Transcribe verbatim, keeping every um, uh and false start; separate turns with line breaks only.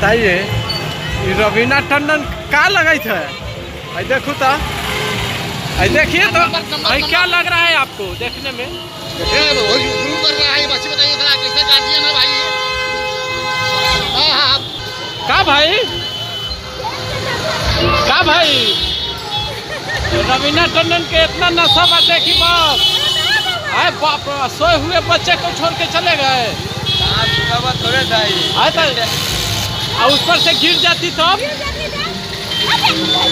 बताइए रवीना टंडन का लगे थे? देखो तो देखिए तो क्या लग रहा है आपको देखने में?
कर रहा है बच्चे बताइए कैसा गार्जियन है भाई?
का भाई का भाई रवीना टंडन के इतना नशा बाटे कि बस आए बाप सोए हुए बच्चे को छोड़ के चले गए।
थोड़े
आए तो उस पर से गिर जाती तो